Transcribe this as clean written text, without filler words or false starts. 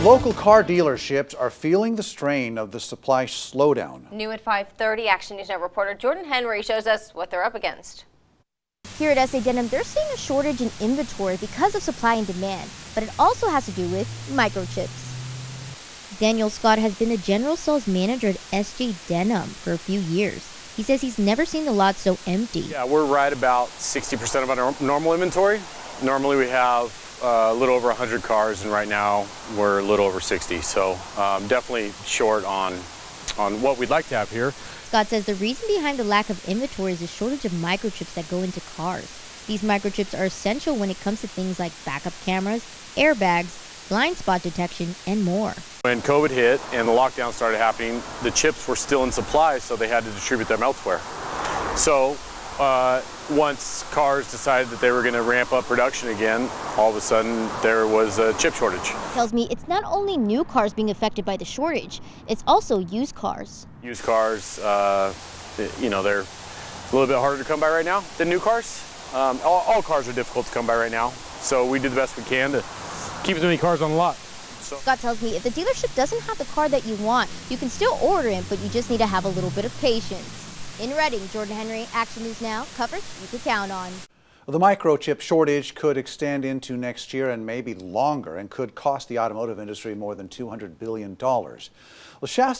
Local car dealerships are feeling the strain of the supply slowdown. New at 5:30, Action News Now reporter Jordan Henry shows us what they're up against. Here at SA Denim, they're seeing a shortage in inventory because of supply and demand, but it also has to do with microchips. Daniel Scott has been the general sales manager at SJ Denim for a few years. He says he's never seen the lot so empty. Yeah, we're right about 60% of our normal inventory. Normally we have a little over 100 cars, and right now we're a little over 60. So definitely short on what we'd like to have here. Scott says the reason behind the lack of inventory is a shortage of microchips that go into cars. These microchips are essential when it comes to things like backup cameras, airbags, blind spot detection, and more. When COVID hit and the lockdown started happening, the chips were still in supply, so they had to distribute them elsewhere. So once cars decided that they were going to ramp up production again, all of a sudden there was a chip shortage. Tells me it's not only new cars being affected by the shortage, it's also used cars. Used cars, you know, they're a little bit harder to come by right now than new cars. All cars are difficult to come by right now, so we do the best we can to keep as many cars on the lot. So Scott tells me if the dealership doesn't have the car that you want, you can still order it, but you just need to have a little bit of patience. In Reading, Jordan Henry, Action News Now, coverage you can count on. The microchip shortage could extend into next year and maybe longer and could cost the automotive industry more than $200 billion. Well, Shasta